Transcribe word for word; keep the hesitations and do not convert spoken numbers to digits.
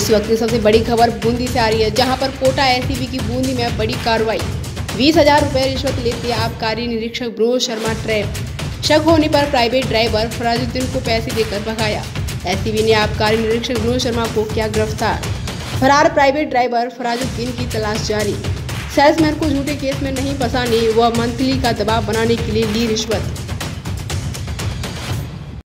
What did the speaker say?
इस वक्त की सबसे बड़ी खबर बूंदी से आ रही है, जहां पर कोटा एसीबी की बूंदी में बड़ी कार्रवाई। बीस हजार रुपए रिश्वत लेते आबकारी निरीक्षक ब्रोज शर्मा ट्रैप। शक होने पर प्राइवेट ड्राइवर फराजुद्दीन को पैसे देकर भगाया। एसीबी ने आबकारी निरीक्षक ब्रोज शर्मा को किया गिरफ्तार। फरार प्राइवेट ड्राइवर फराजुद्दीन की तलाश जारी। सेल्समैन को झूठे केस में नहीं फंसाने व मंथली का दबाव बनाने के लिए ली रिश्वत।